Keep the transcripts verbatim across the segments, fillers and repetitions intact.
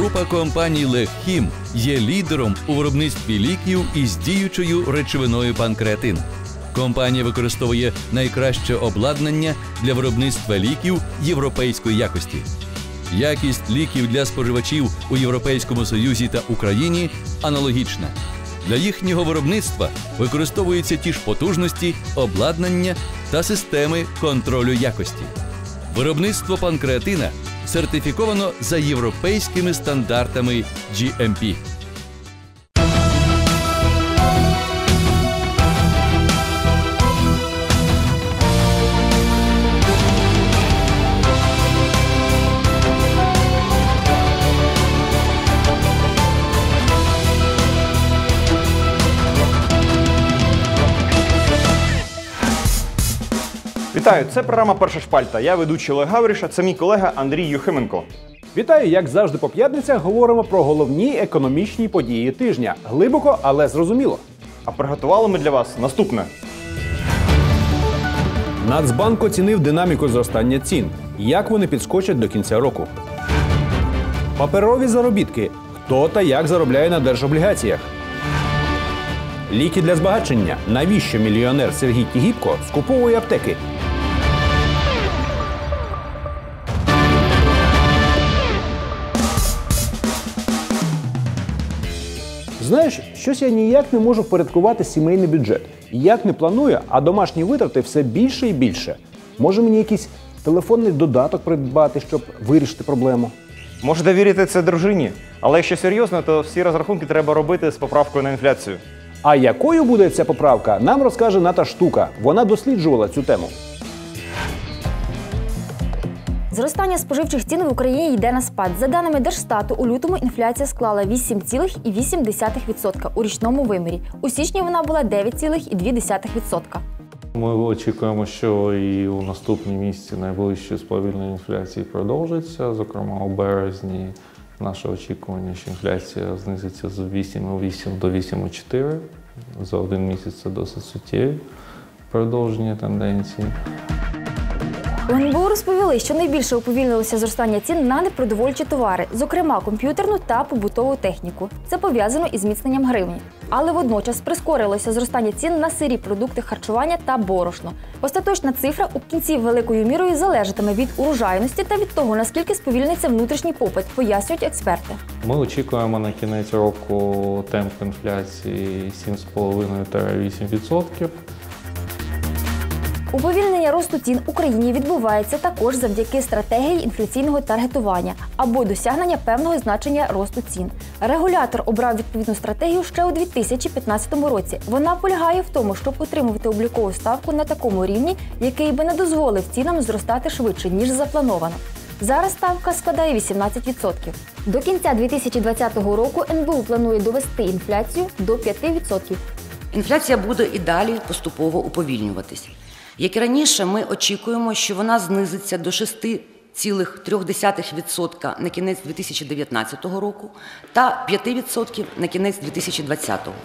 Група компаній «Легхім» є лідером у виробництві ліків із діючою речовиною панкреатин. Компанія використовує найкраще обладнання для виробництва ліків європейської якості. Якість ліків для споживачів у Європейському Союзі та Україні аналогічна. Для їхнього виробництва використовуються ті ж потужності, обладнання та системи контролю якості. Виробництво панкреатина сертифіковано за європейськими стандартами джі ем пі. Вітаю, це програма «Перша шпальта». Я ведучий Олег Гавриш, а це мій колега Андрій Юхименко. Вітаю, як завжди по п'ятницях говоримо про головні економічні події тижня. Глибоко, але зрозуміло. А приготували ми для вас наступне. Нацбанк оцінив динаміку зростання цін. Як вони підскочать до кінця року? Паперові заробітки. Хто та як заробляє на держоблігаціях? Ліки для збагачення. Навіщо мільйонер Сергій Тігіпко скуповує аптеки? Знаєш, щось я ніяк не можу впорядкувати сімейний бюджет. Як не планую, а домашні витрати все більше і більше. Може мені якийсь телефонний додаток придбати, щоб вирішити проблему? Можете вірити це дружині, але якщо серйозно, то всі розрахунки треба робити з поправкою на інфляцію. А якою буде ця поправка, нам розкаже Ната Штука. Вона досліджувала цю тему. Зростання споживчих цін в Україні йде на спад. За даними Держстату, у лютому інфляція склала вісім цілих вісім десятих відсотка у річному вимірі. У січні вона була дев'ять цілих дві десятих відсотка. Ми очікуємо, що і у наступні місяці найближче сповільнення інфляції продовжиться. Зокрема, у березні наше очікування, що інфляція знизиться з вісім цілих вісім десятих до вісім цілих чотири десятих. За один місяць це досить суттєві продовження тенденції. У ен бе у розповіли, що найбільше уповільнилося зростання цін на непродовольчі товари, зокрема комп'ютерну та побутову техніку. Це пов'язано із зміцненням гривні. Але водночас прискорилося зростання цін на сирі продукти харчування та борошно. Остаточна цифра у кінці великою мірою залежатиме від урожайності та від того, наскільки сповільниться внутрішній попит, пояснюють експерти. Ми очікуємо на кінець року темп інфляції сім цілих п'ять десятих - вісім відсотків. Уповільнення росту цін в Україні відбувається також завдяки стратегії інфляційного таргетування або досягнення певного значення росту цін. Регулятор обрав відповідну стратегію ще у дві тисячі п'ятнадцятому році. Вона полягає в тому, щоб утримувати облікову ставку на такому рівні, який би не дозволив цінам зростати швидше, ніж заплановано. Зараз ставка складає вісімнадцять відсотків. До кінця дві тисячі двадцятого року ен бе у планує довести інфляцію до п'яти відсотків. Інфляція буде і далі поступово уповільнюватись. Як і раніше, ми очікуємо, що вона знизиться до шести цілих трьох десятих відсотка на кінець дві тисячі дев'ятнадцятого року та п'яти відсотків на кінець дві тисячі двадцятого.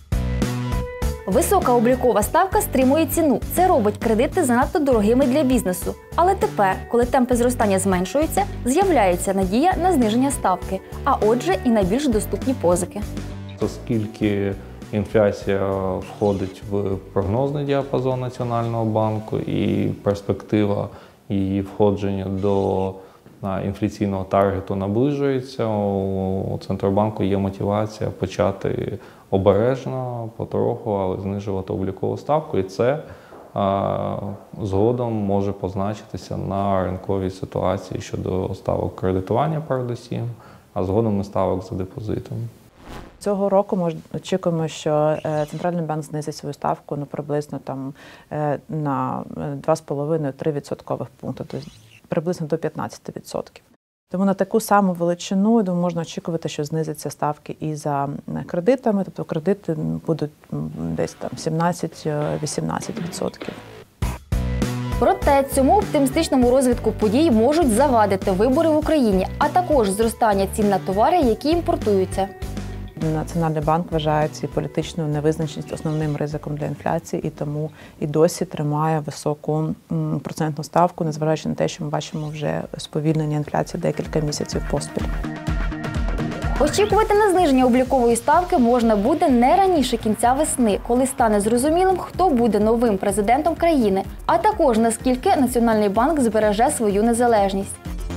Висока облікова ставка стримує ціну. Це робить кредити занадто дорогими для бізнесу. Але тепер, коли темпи зростання зменшуються, з'являється надія на зниження ставки, а отже і на більш доступні позики. Оскільки інфляція входить в прогнозний діапазон Національного банку і перспектива її входження до інфляційного таргету наближується, у Центробанку є мотивація почати обережно, потроху, але знижувати облікову ставку. І це а, згодом може позначитися на ринковій ситуації щодо ставок кредитування передусім, а згодом і ставок за депозитом. Цього року ми очікуємо, що Центральний банк знизить свою ставку ну, приблизно там, на два з половиною - три відсоткових пункти, тобто приблизно до п'ятнадцяти відсотків. Тому на таку саму величину, думаю, можна очікувати, що знизяться ставки і за кредитами, тобто кредити будуть десь там сімнадцять - вісімнадцять відсотків. Проте цьому оптимістичному розвитку подій можуть завадити вибори в Україні, а також зростання цін на товари, які імпортуються. Національний банк вважає цю політичну невизначеність основним ризиком для інфляції і тому і досі тримає високу процентну ставку, незважаючи на те, що ми бачимо вже сповільнення інфляції декілька місяців поспіль. Очікувати на зниження облікової ставки можна буде не раніше кінця весни, коли стане зрозумілим, хто буде новим президентом країни, а також наскільки Національний банк збереже свою незалежність.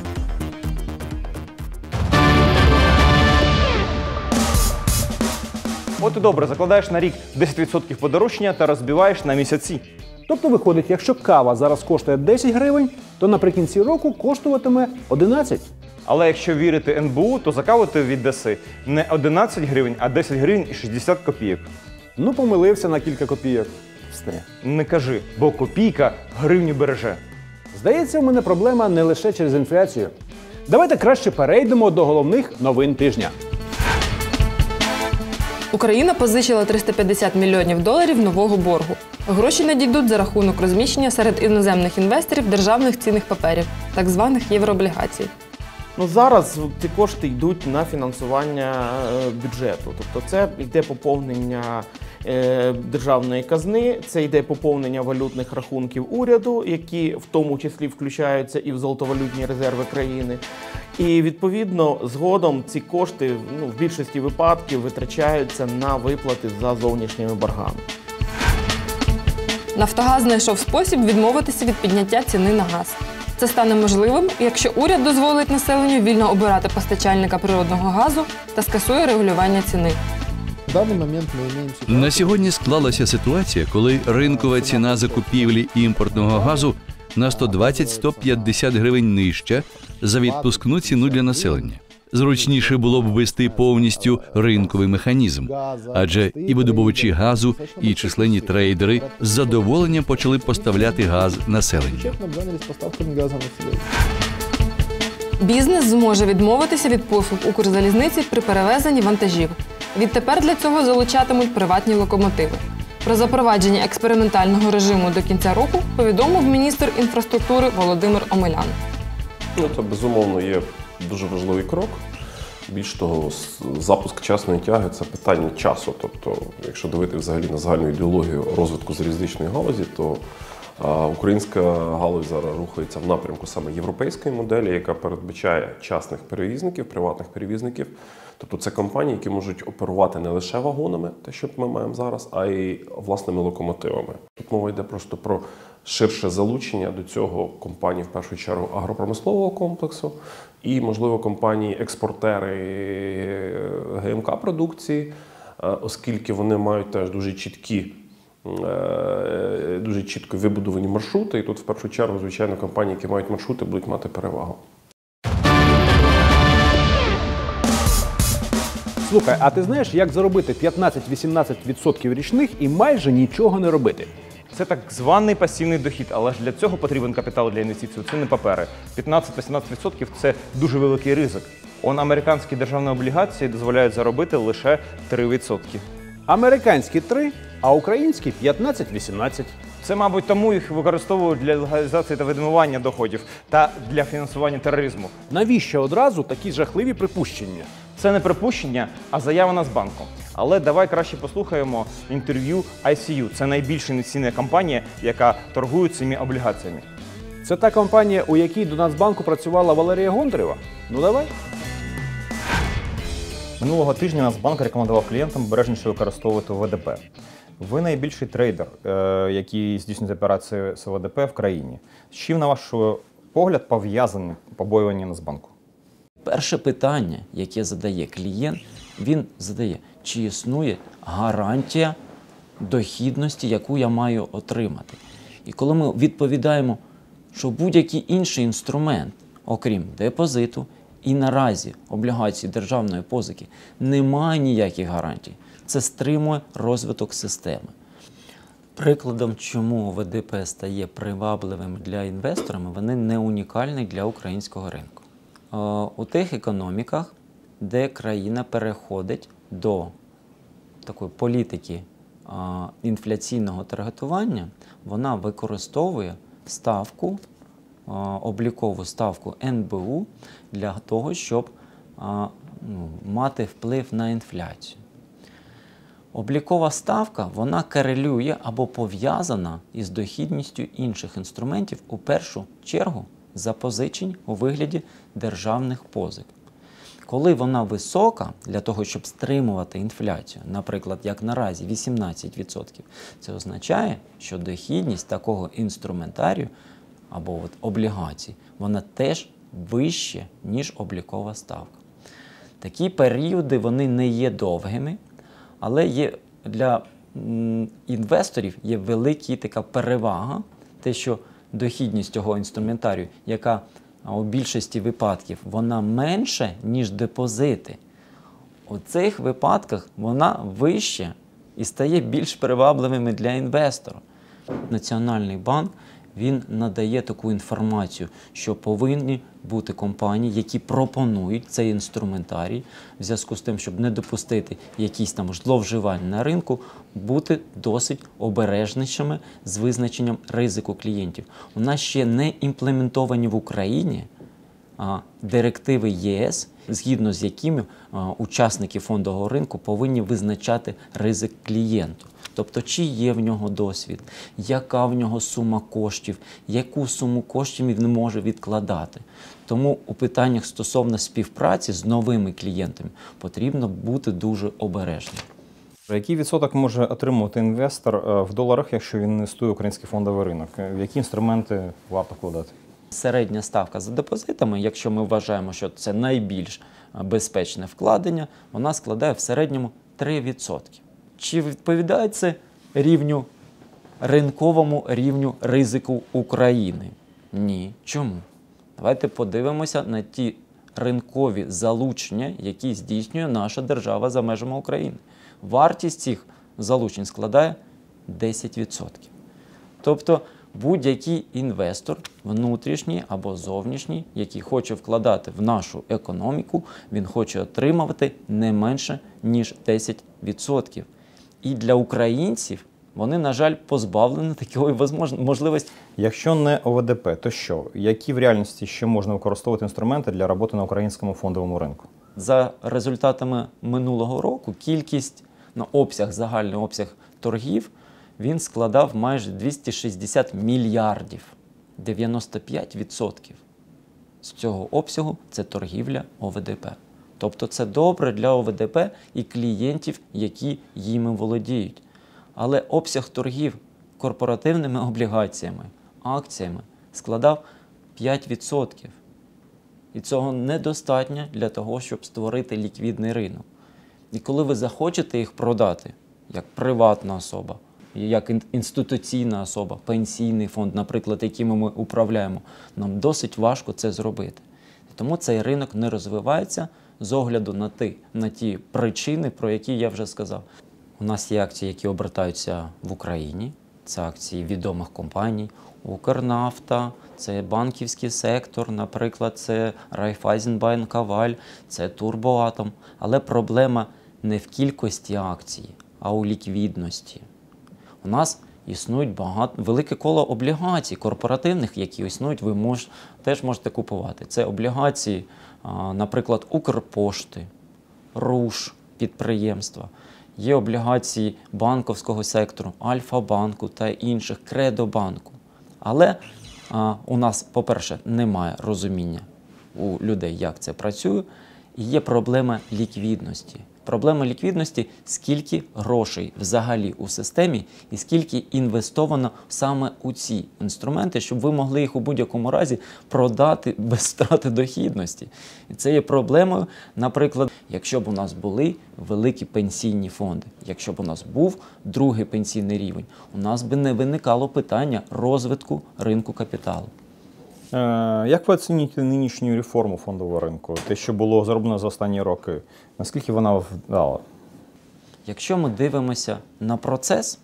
От і добре, закладаєш на рік десять відсотків подорожчання та розбиваєш на місяці. Тобто виходить, якщо кава зараз коштує десять гривень, то наприкінці року коштуватиме одинадцять. Але якщо вірити ен бе у, то за каву ти віддаси не одинадцять гривень, а десять гривень і шістдесят копійок. Ну, помилився на кілька копійок. Все. Не кажи, бо копійка гривню береже. Здається, в мене проблема не лише через інфляцію. Давайте краще перейдемо до головних новин тижня. Україна позичила триста п'ятдесят мільйонів доларів нового боргу. Гроші надійдуть за рахунок розміщення серед іноземних інвесторів державних цінних паперів, так званих єврооблігацій. Ну, зараз ці кошти йдуть на фінансування е, бюджету. Тобто це йде поповнення е, державної казни, це йде поповнення валютних рахунків уряду, які в тому числі включаються і в золотовалютні резерви країни. І, відповідно, згодом ці кошти ну, в більшості випадків витрачаються на виплати за зовнішніми боргами. Нафтогаз знайшов спосіб відмовитися від підняття ціни на газ. Це стане можливим, якщо уряд дозволить населенню вільно обирати постачальника природного газу та скасує регулювання ціни. В даний момент ми маємо ситуацію... На сьогодні склалася ситуація, коли ринкова ціна закупівлі імпортного газу на сто двадцять - сто п'ятдесят гривень нижча за відпускну ціну для населення. Зручніше було б ввести повністю ринковий механізм, адже і видобувачі газу, і численні трейдери з задоволенням почали б поставляти газ населенню. Бізнес зможе відмовитися від послуг Укрзалізниці при перевезенні вантажів. Відтепер для цього залучатимуть приватні локомотиви. Про запровадження експериментального режиму до кінця року повідомив міністр інфраструктури Володимир Омелян. Ну, це, безумовно, є дуже важливий крок. Більш того, запуск часної тяги – це питання часу. Тобто, якщо дивитися взагалі на загальну ідеологію розвитку залізничної галузі, то а, українська галузь зараз рухається в напрямку саме європейської моделі, яка передбачає частних перевізників, приватних перевізників. Тобто це компанії, які можуть оперувати не лише вагонами, те, що ми маємо зараз, а й власними локомотивами. Тут мова йде просто про ширше залучення до цього компаній, в першу чергу, агропромислового комплексу і, можливо, компанії-експортери ге ем ка-продукції, оскільки вони мають теж дуже чіткі, дуже чітко вибудовані маршрути. І тут, в першу чергу, звичайно, компанії, які мають маршрути, будуть мати перевагу. Слухай, а ти знаєш, як заробити п'ятнадцять-вісімнадцять відсотків річних і майже нічого не робити? Це так званий пасивний дохід, але ж для цього потрібен капітал для інвестицій, це не папери. п'ятнадцять-вісімнадцять відсотків – це дуже великий ризик. Он американські державні облігації дозволяють заробити лише три відсотки. Американські три, а українські п'ятнадцять-вісімнадцять. Це, мабуть, тому їх використовують для легалізації та відмивання доходів та для фінансування тероризму. Навіщо одразу такі жахливі припущення? Це не припущення, а заява Нацбанку. Але давай краще послухаємо інтерв'ю ай сі ю. Це найбільша інвестиційна компанія, яка торгує цими облігаціями. Це та компанія, у якій до Нацбанку працювала Валерія Гонтарева? Ну давай. Минулого тижня Нацбанк рекомендував клієнтам обережніше використовувати ве де пе. Ви найбільший трейдер, який здійснює операції з ве де пе в країні. З чим, на ваш погляд, пов'язані побоювання Нацбанку? Перше питання, яке задає клієнт, він задає, чи існує гарантія дохідності, яку я маю отримати. І коли ми відповідаємо, що будь-який інший інструмент, окрім депозиту і наразі облігацій державної позики, не має ніяких гарантій, це стримує розвиток системи. Прикладом, чому ве де пе стає привабливим для інвесторів, вони не унікальні для українського ринку. У тих економіках, де країна переходить до такої політики інфляційного таргетування, вона використовує ставку, облікову ставку ен бе у для того, щоб ну, мати вплив на інфляцію. Облікова ставка, вона корелює або пов'язана із дохідністю інших інструментів, у першу чергу запозичень у вигляді державних позик. Коли вона висока, для того, щоб стримувати інфляцію, наприклад, як наразі вісімнадцять відсотків, це означає, що дохідність такого інструментарію або от облігацій, вона теж вище, ніж облікова ставка. Такі періоди, вони не є довгими, але є для м, інвесторів є велика така перевага, те, що дохідність цього інструментарію, яка у більшості випадків вона менша, ніж депозити. У цих випадках вона вища і стає більш привабливими для інвестора. Національний банк, він надає таку інформацію, що повинні бути компанії, які пропонують цей інструментарій, в зв'язку з тим, щоб не допустити якісь там зловживань на ринку, бути досить обережнішими з визначенням ризику клієнтів. У нас ще не імплементовані в Україні а, директиви ЄС, згідно з якими а, учасники фондового ринку повинні визначати ризик клієнту. Тобто, чи є в нього досвід, яка в нього сума коштів, яку суму коштів він може відкладати. Тому у питаннях стосовно співпраці з новими клієнтами потрібно бути дуже обережним. Який відсоток може отримувати інвестор в доларах, якщо він інвестує в український фондовий ринок? В які інструменти варто вкладати? Середня ставка за депозитами, якщо ми вважаємо, що це найбільш безпечне вкладення, вона складає в середньому три відсотки. Чи відповідає це рівню, ринковому рівню ризику України? Ні. Чому? Давайте подивимося на ті ринкові залучення, які здійснює наша держава за межами України. Вартість цих залучень складає десять відсотків. Тобто будь-який інвестор, внутрішній або зовнішній, який хоче вкладати в нашу економіку, він хоче отримувати не менше, ніж десять відсотків. І для українців вони, на жаль, позбавлені такої можливості. Якщо не О В Д П, то що? Які в реальності ще можна використовувати інструменти для роботи на українському фондовому ринку? За результатами минулого року кількість, ну, обсяг, загальний обсяг торгів, він складав майже двісті шістдесят мільярдів. дев'яносто п'ять відсотків з цього обсягу – це торгівля О В Д П. Тобто це добре для О В Д П і клієнтів, які їми володіють. Але обсяг торгів корпоративними облігаціями, акціями складав п'ять відсотків. І цього недостатньо для того, щоб створити ліквідний ринок. І коли ви захочете їх продати, як приватна особа, як інституційна особа, пенсійний фонд, наприклад, якими ми управляємо, нам досить важко це зробити. Тому цей ринок не розвивається з огляду на ті, на ті причини, про які я вже сказав. У нас є акції, які обертаються в Україні. Це акції відомих компаній. Укрнафта, це банківський сектор, наприклад, це Райфайзенбанк Аваль, це Турбоатом. Але проблема не в кількості акцій, а у ліквідності. У нас існують багато, велике коло облігацій корпоративних, які існують, ви мож, теж можете купувати. Це облігації, наприклад, Укрпошти, РУШ підприємства. Є облігації банківського сектору, Альфа-банку та інших, Кредобанку. Але а, у нас, по-перше, немає розуміння у людей, як це працює, і є проблема ліквідності. Проблема ліквідності – скільки грошей взагалі у системі і скільки інвестовано саме у ці інструменти, щоб ви могли їх у будь-якому разі продати без страти дохідності. І це є проблемою, наприклад, якщо б у нас були великі пенсійні фонди, якщо б у нас був другий пенсійний рівень, у нас би не виникало питання розвитку ринку капіталу. Як ви оцінюєте нинішню реформу фондового ринку? Те, що було зроблено за останні роки, наскільки вона вдала? Якщо ми дивимося на процес,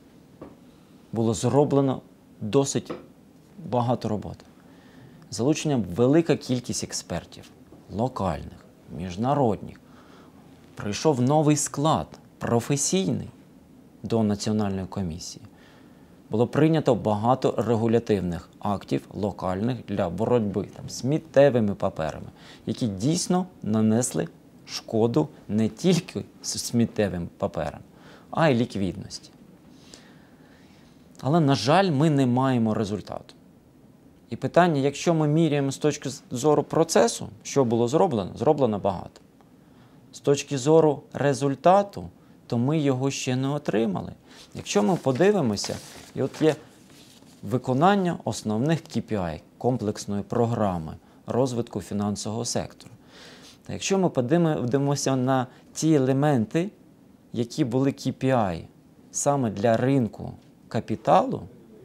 було зроблено досить багато роботи. Залучена велика кількість експертів, локальних, міжнародних. Прийшов новий склад, професійний, до Національної комісії. Було прийнято багато регулятивних актів локальних для боротьби там, з сміттєвими паперами, які дійсно нанесли шкоду не тільки сміттєвим паперам, а й ліквідності. Але, на жаль, ми не маємо результату. І питання, якщо ми міряємо з точки зору процесу, що було зроблено, зроблено багато. З точки зору результату, то ми його ще не отримали. Якщо ми подивимося, і от є виконання основних кей пі ай, комплексної програми розвитку фінансового сектору. Та якщо ми подивимося на ті елементи, які були кей пі ай саме для ринку капіталу,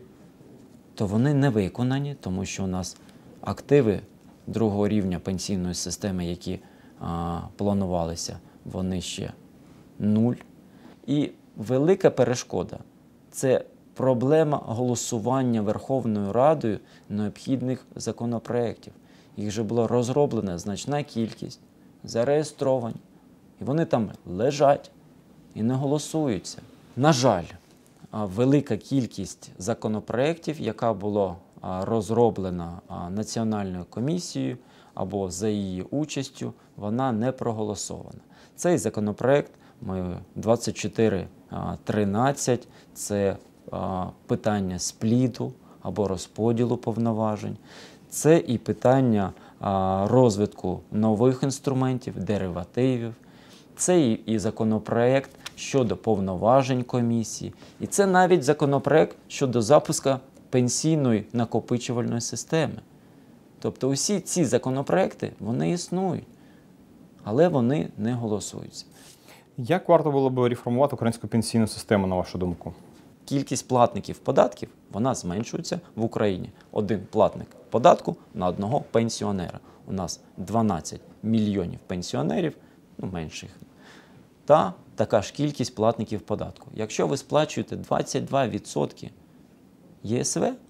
то вони не виконані, тому що у нас активи другого рівня пенсійної системи, які а, планувалися, вони ще нуль. І велика перешкода – це проблема голосування Верховною Радою необхідних законопроєктів. Їх вже було розроблена значна кількість, зареєстровані, і вони там лежать і не голосуються. На жаль, велика кількість законопроєктів, яка була розроблена Національною комісією або за її участю, вона не проголосована. Цей законопроєкт двадцять чотири тринадцять – це питання спліту або розподілу повноважень, це і питання розвитку нових інструментів, деривативів, це і законопроєкт щодо повноважень комісії, і це навіть законопроєкт щодо запуску пенсійної накопичувальної системи. Тобто усі ці законопроєкти, вони існують, але вони не голосуються. Як варто було б реформувати українську пенсійну систему, на вашу думку? Кількість платників податків, вона зменшується в Україні. Один платник податку на одного пенсіонера. У нас дванадцять мільйонів пенсіонерів, ну менших, та така ж кількість платників податку. Якщо ви сплачуєте двадцять два відсотки є ес ве,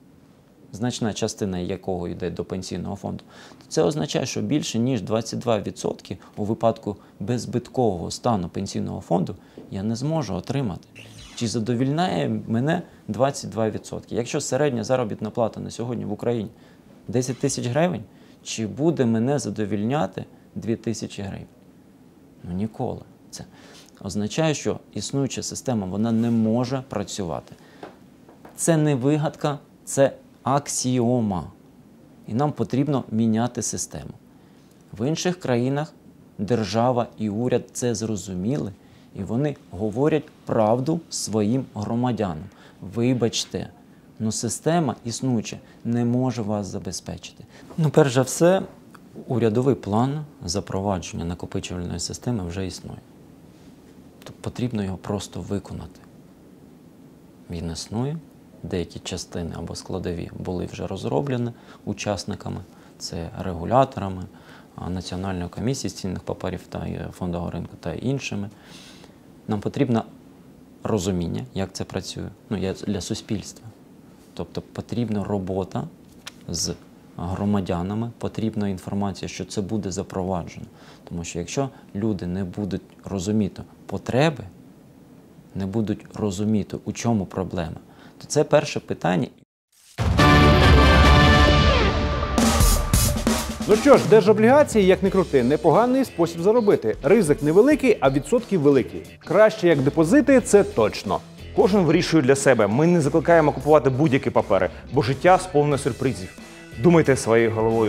значна частина якого йде до пенсійного фонду, то це означає, що більше ніж двадцять два відсотки у випадку беззбиткового стану пенсійного фонду я не зможу отримати. Чи задовільняє мене двадцять два відсотки? Якщо середня заробітна плата на сьогодні в Україні десять тисяч гривень, чи буде мене задовільняти дві тисячі гривень? Ну ніколи. Це означає, що існуюча система, вона не може працювати. Це не вигадка, це аксіома. І нам потрібно міняти систему. В інших країнах держава і уряд це зрозуміли, і вони говорять правду своїм громадянам. Вибачте, ну система існуюча не може вас забезпечити. Ну, перш за все, урядовий план запровадження накопичувальної системи вже існує. Тобто потрібно його просто виконати. Він існує, деякі частини або складові були вже розроблені учасниками, це регуляторами, Національної комісії з цінних паперів та фондового ринку та іншими. Нам потрібно розуміння, як це працює, ну, для суспільства. Тобто потрібна робота з громадянами, потрібна інформація, що це буде запроваджено. Тому що якщо люди не будуть розуміти потреби, не будуть розуміти, у чому проблема, то це перше питання. Ну що ж, держоблігації, як не крути, непоганий спосіб заробити. Ризик невеликий, а відсотки великі. Краще як депозити – це точно. Кожен вирішує для себе. Ми не закликаємо купувати будь-які папери, бо життя сповнене сюрпризів. Думайте своєю головою.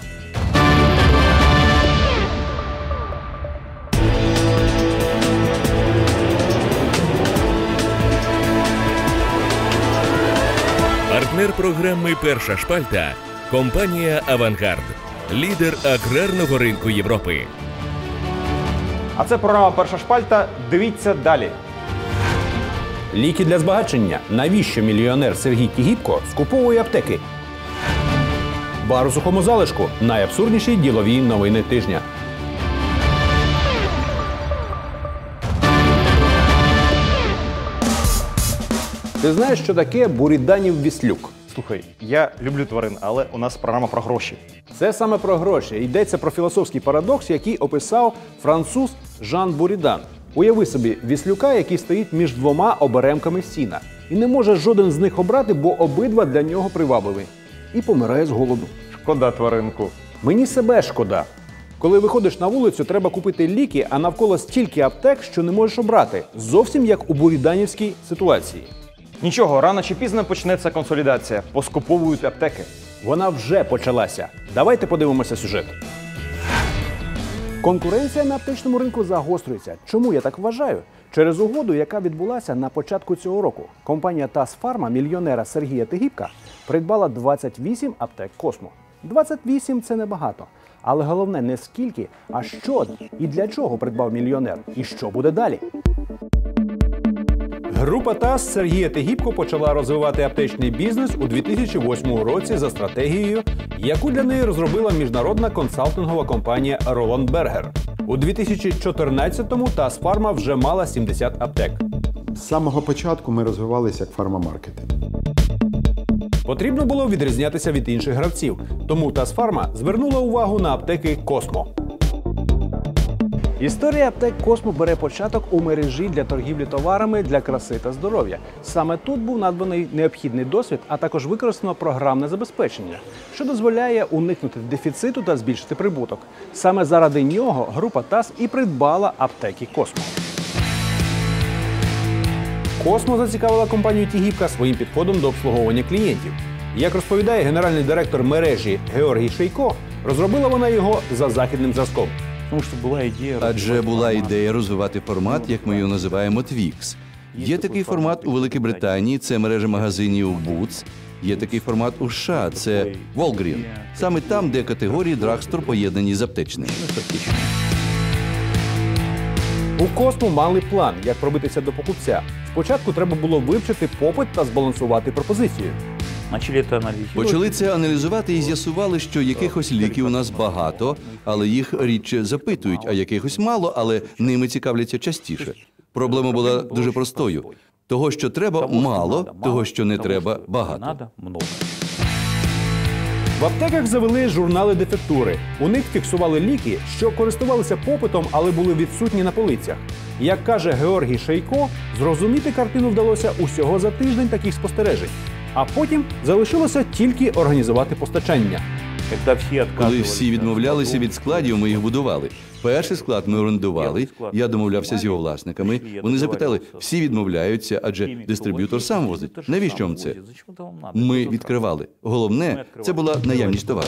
Партнер програми «Перша шпальта» – компанія «Авангард». Лідер аграрного ринку Європи. А це програма «Перша шпальта». Дивіться далі. Ліки для збагачення. Навіщо мільйонер Сергій Тігіпко скуповує аптеки? Бар у сухому залишку. Найабсурдніші ділові новини тижня. Ти знаєш, що таке Буріданів Віслюк? Слухай, я люблю тварин, але у нас програма про гроші. Це саме про гроші. Йдеться про філософський парадокс, який описав француз Жан Бурідан. Уяви собі віслюка, який стоїть між двома оберемками сіна. І не може жоден з них обрати, бо обидва для нього привабливі. І помирає з голоду. Шкода тваринку. Мені себе шкода. Коли виходиш на вулицю, треба купити ліки, а навколо стільки аптек, що не можеш обрати. Зовсім як у буріданівській ситуації. Нічого, рано чи пізно почнеться консолідація. Поскуповують аптеки. Вона вже почалася. Давайте подивимося сюжет. Конкуренція на аптечному ринку загострюється. Чому я так вважаю? Через угоду, яка відбулася на початку цього року, компанія ТАСС Фарма мільйонера Сергія Тегібка придбала двадцять вісім аптек Космо. двадцять вісім – це небагато. Але головне не скільки, а що і для чого придбав мільйонер. І що буде далі? Група ТАСС Сергія Тегібко почала розвивати аптечний бізнес у дві тисячі восьмому році за стратегією, яку для неї розробила міжнародна консалтингова компанія Roland Berger. У дві тисячі чотирнадцятому ТАСС Фарма вже мала сімдесят аптек. З самого початку ми розвивалися як фармамаркети. Потрібно було відрізнятися від інших гравців, тому ТАСС Фарма звернула увагу на аптеки Космо. Історія аптек Космо бере початок у мережі для торгівлі товарами для краси та здоров'я. Саме тут був надбаний необхідний досвід, а також використано програмне забезпечення, що дозволяє уникнути дефіциту та збільшити прибуток. Саме заради нього група ТАСС і придбала аптеки Космо. Космо зацікавила компанію Тегібка своїм підходом до обслуговування клієнтів. Як розповідає генеральний директор мережі Георгій Шейко, розробила вона його за західним зразком. Адже була ідея розвивати формат, як ми його називаємо, Твікс. Є такий формат у Великій Британії, це мережа магазинів Boots. Є такий формат у США, це Walgreen. Саме там, де категорії драгстор поєднані з аптечними. У Космо мали план, як пробитися до покупця. Спочатку треба було вивчити попит та збалансувати пропозицію. Почали це аналізувати і з'ясували, що якихось ліків у нас багато, але їх рідше запитують, а якихось мало, але ними цікавляться частіше. Проблема була дуже простою. Того, що треба, мало, того, що не треба, багато. В аптеках завели журнали дефектури. У них фіксували ліки, що користувалися попитом, але були відсутні на полицях. Як каже Георгій Шейко, зрозуміти картину вдалося усього за тиждень таких спостережень. А потім залишилося тільки організувати постачання. Коли всі відмовлялися від складів, ми їх будували. Перший склад ми орендували, я домовлявся з його власниками. Вони запитали, всі відмовляються, адже дистриб'ютор сам возить. Навіщо вам це? Ми відкривали. Головне – це була наявність товару.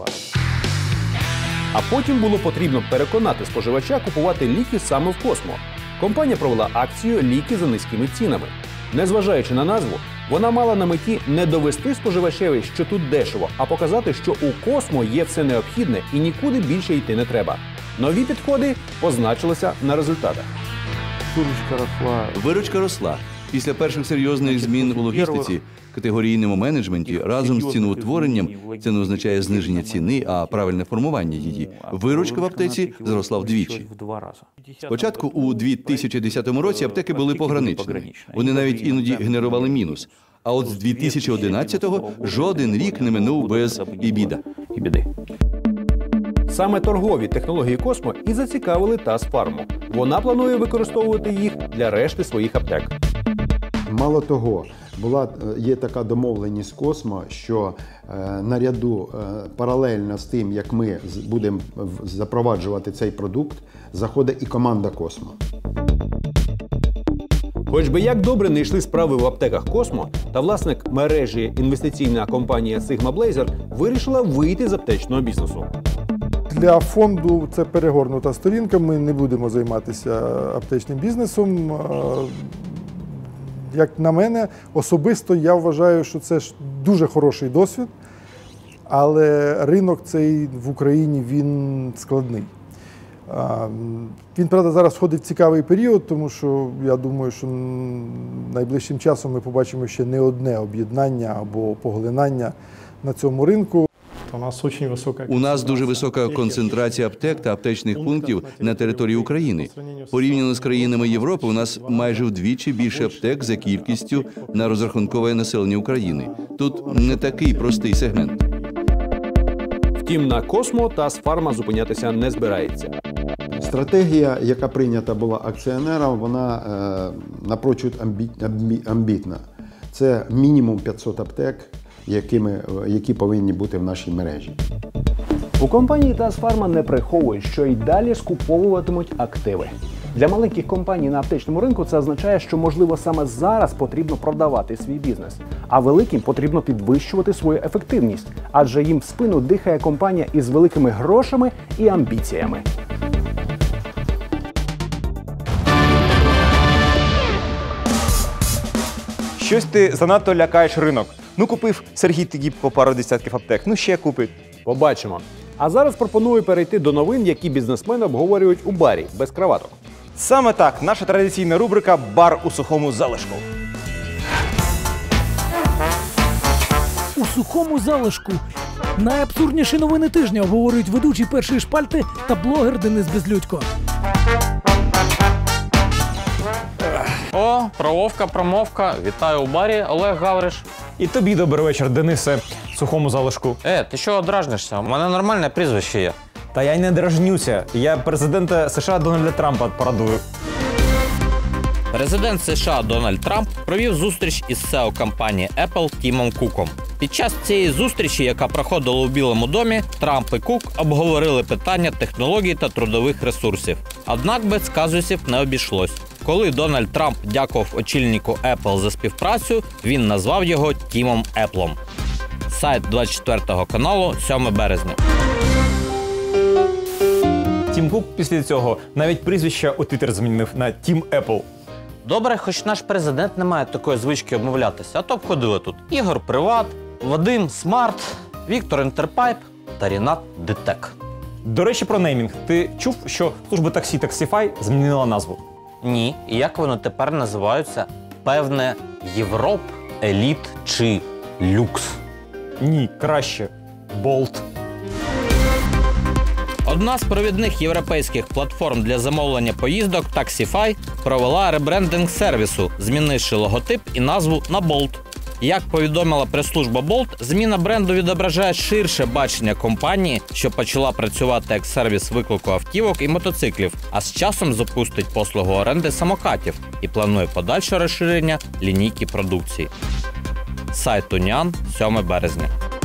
А потім було потрібно переконати споживача купувати ліки саме в Космо. Компанія провела акцію «Ліки за низькими цінами». Незважаючи на назву, вона мала на меті не довести споживачеві, що тут дешево, а показати, що у Космо є все необхідне і нікуди більше йти не треба. Нові підходи позначилися на результатах. Виручка росла. Після перших серйозних змін у логістиці, категорійному менеджменті, разом з ціноутворенням, це не означає зниження ціни, а правильне формування її, виручка в аптеці зросла вдвічі. Спочатку у дві тисячі десятому році аптеки були пограничними. Вони навіть іноді генерували мінус. А от з дві тисячі одинадцятого жоден рік не минув без і біда. І біди. Саме торгові технології Космо і зацікавили ТАСС Фарму. Вона планує використовувати їх для решти своїх аптек. Мало того, була, є така домовленість Космо, що е, наряду е, паралельно з тим, як ми будемо запроваджувати цей продукт, заходить і команда Космо. Хоч би як добре не йшли справи в аптеках Космо, та власник мережі інвестиційна компанія Sigma Blazer вирішила вийти з аптечного бізнесу. Для фонду це перегорнута сторінка, ми не будемо займатися аптечним бізнесом. Як на мене, особисто я вважаю, що це ж дуже хороший досвід, але ринок цей в Україні, він складний. Він, правда, зараз входить в цікавий період, тому що я думаю, що найближчим часом ми побачимо ще не одне об'єднання або поглинання на цьому ринку. У нас дуже висока концентрація аптек та аптечних пунктів на території України. Порівняно з країнами Європи, у нас майже вдвічі більше аптек за кількістю на розрахункове населення України. Тут не такий простий сегмент. Втім, на Космо ТАСС Фарма зупинятися не збирається. Стратегія, яка прийнята була акціонером, вона е, напрочуд амбі, амбі, амбітна. Це мінімум п'ятсот аптек, якими, які повинні бути в нашій мережі. У компанії ТАСС Фарма не приховують, що й далі скуповуватимуть активи. Для маленьких компаній на аптечному ринку це означає, що, можливо, саме зараз потрібно продавати свій бізнес, а великим потрібно підвищувати свою ефективність, адже їм в спину дихає компанія із великими грошами і амбіціями. Щось ти занадто лякаєш ринок. Ну, купив Сергій тоді по пару десятків аптек, ну ще купить. Побачимо. А зараз пропоную перейти до новин, які бізнесмени обговорюють у барі без краваток. Саме так, наша традиційна рубрика «Бар у сухому залишку». У сухому залишку найабсурдніші новини тижня обговорюють ведучий першої шпальти та блогер Денис Безлюдько. О, проловка, промовка. Вітаю у барі, Олег Гавриш. І тобі добрий вечір, Денисе, сухому залишку. Е, ти що дражнишся? У мене нормальне прізвище є. Та я й не дражнюся. Я президента США Дональда Трампа порадую. Президент США Дональд Трамп провів зустріч із сі і о компанії Apple Тімом Куком. Під час цієї зустрічі, яка проходила у Білому домі, Трамп і Кук обговорили питання технологій та трудових ресурсів. Однак без казусів не обійшлось. Коли Дональд Трамп дякував очільнику Apple за співпрацю, він назвав його Тімом Еплом. Сайт двадцять четвертого каналу, сьоме березня. Тім Кук після цього навіть прізвище у Твіттер змінив на Тім Apple. Добре, хоч наш президент не має такої звички обмовлятися, а то б ходили тут Ігор Приват, Вадим Смарт, Віктор Інтерпайп та Рінат Детек. До речі, про неймінг. Ти чув, що служба таксі Taxify змінила назву? Ні. І як вони тепер називаються? Певне, Європ, Еліт чи Люкс? Ні, краще. Болт. Одна з провідних європейських платформ для замовлення поїздок Taxify провела ребрендинг сервісу, змінивши логотип і назву на Bolt. Як повідомила прес-служба Bolt, зміна бренду відображає ширше бачення компанії, що почала працювати як сервіс виклику автівок і мотоциклів, а з часом запустить послугу оренди самокатів і планує подальше розширення лінійки продукції. Сайт Уніан, сьоме березня.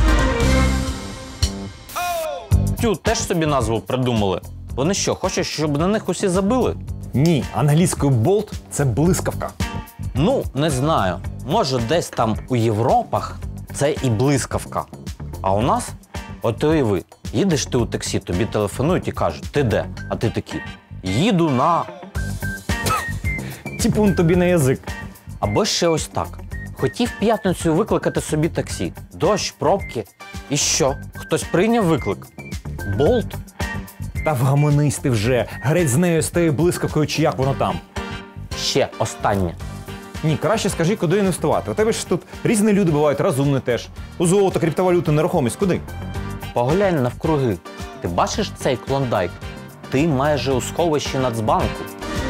Тю, теж собі назву придумали. Вони що, хочуть, щоб на них усі забили? Ні, англійською болт – це блискавка. Ну, не знаю. Може, десь там у Європах це і блискавка. А у нас, от уяви, їдеш ти у таксі, тобі телефонують і кажуть, ти де? А ти такий, їду на... Типун тобі на язик. Або ще ось так. Хотів в п'ятницю викликати собі таксі. Дощ, пробки. І що? Хтось прийняв виклик? Болт? Та вгамонись ти вже. Греть з нею, з тією блискавкою, чи як воно там. Ще останнє. Ні, краще скажи, куди інвестувати. У тебе ж тут різні люди бувають, розумні теж. У золото, криптовалюту, нерухомість. Куди? Поглянь навкруги. Ти бачиш цей клондайк? Ти майже у сховищі Нацбанку.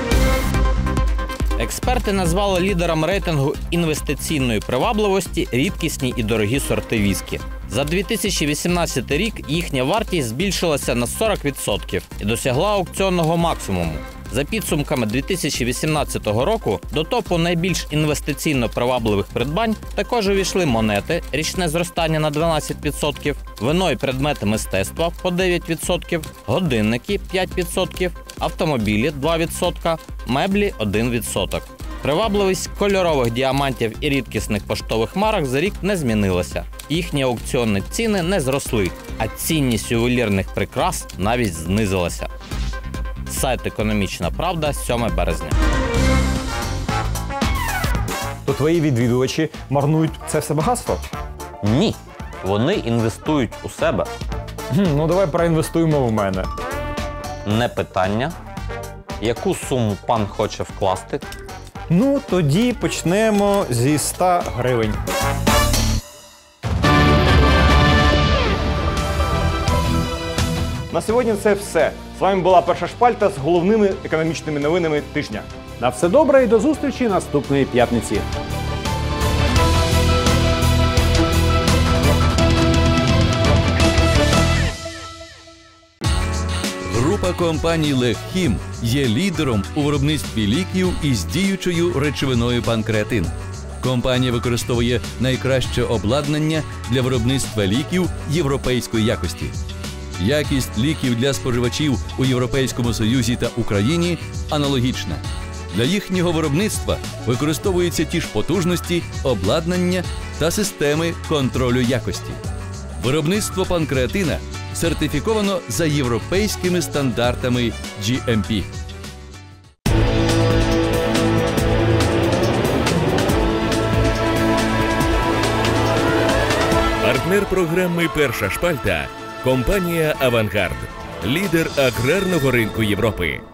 Експерти назвали лідером рейтингу інвестиційної привабливості рідкісні і дорогі сорти віскі. За дві тисячі вісімнадцятий рік їхня вартість збільшилася на сорок відсотків і досягла аукціонного максимуму. За підсумками дві тисячі вісімнадцятого року до топу найбільш інвестиційно привабливих придбань також увійшли монети, річне зростання на дванадцять відсотків, вино і предмети мистецтва по дев'ять відсотків, годинники п'ять відсотків, автомобілі два відсотки, меблі один відсоток. Привабливість кольорових діамантів і рідкісних поштових марок за рік не змінилася. Їхні аукціонні ціни не зросли, а цінність ювелірних прикрас навіть знизилася. Сайт «Економічна правда», сьоме березня. То твої відвідувачі марнують це все багатство? Ні. Вони інвестують у себе. Хм, ну давай проінвестуємо в мене. Не питання. Яку суму пан хоче вкласти? Ну, тоді почнемо зі ста гривень. На сьогодні це все. З вами була Перша шпальта з головними економічними новинами тижня. На все добре і до зустрічі наступної п'ятниці. Група компаній «Легхім» є лідером у виробництві ліків із діючою речовиною панкреатин. Компанія використовує найкраще обладнання для виробництва ліків європейської якості. Якість ліків для споживачів у Європейському Союзі та Україні аналогічна. Для їхнього виробництва використовуються ті ж потужності, обладнання та системи контролю якості. Виробництво панкреатина сертифіковано за європейськими стандартами джі ем пі. Партнер програми «Перша шпальта» – компанія «Авангард», лідер аграрного ринку Європи.